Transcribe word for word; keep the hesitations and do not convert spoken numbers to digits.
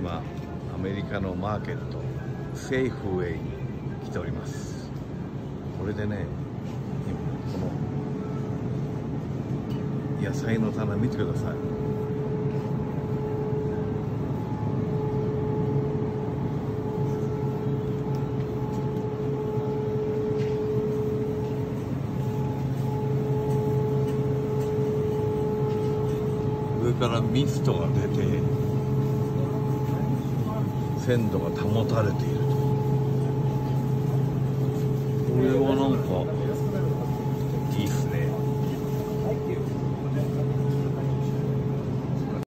今アメリカのマーケットセーフウェイに来ております。これでね、この野菜の棚見てください。上からミストが出て鮮度が保たれていると。これはなんか